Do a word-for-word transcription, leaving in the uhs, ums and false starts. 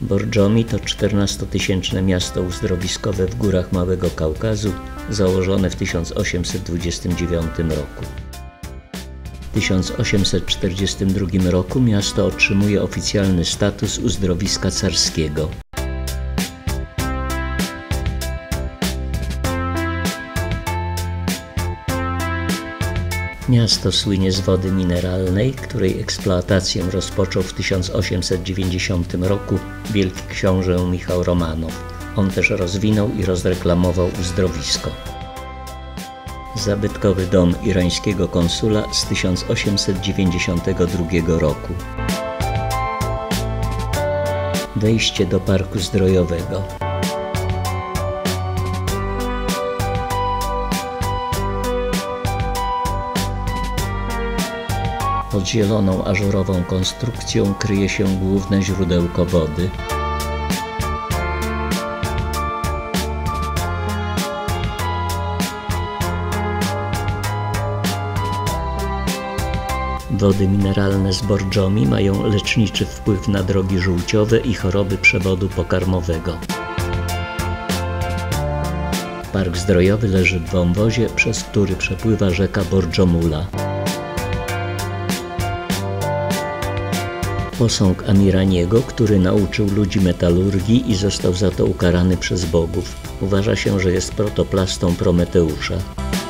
Borżomi to czternastotysięczne miasto uzdrowiskowe w górach Małego Kaukazu, założone w tysiąc osiemset dwudziestym dziewiątym roku. W tysiąc osiemset czterdziestym drugim roku miasto otrzymuje oficjalny status uzdrowiska carskiego. Miasto słynie z wody mineralnej, której eksploatację rozpoczął w tysiąc osiemset dziewięćdziesiątym roku wielki książę Michał Romanow. On też rozwinął i rozreklamował uzdrowisko. Zabytkowy dom irańskiego konsula z tysiąc osiemset dziewięćdziesiątego drugiego roku. Wejście do parku zdrojowego. Pod zieloną ażurową konstrukcją kryje się główne źródełko wody. Wody mineralne z Borżomi mają leczniczy wpływ na drogi żółciowe i choroby przewodu pokarmowego. Park zdrojowy leży w wąwozie, przez który przepływa rzeka Borżomula. Posąg Amiraniego, który nauczył ludzi metalurgii i został za to ukarany przez bogów. Uważa się, że jest protoplastą Prometeusza.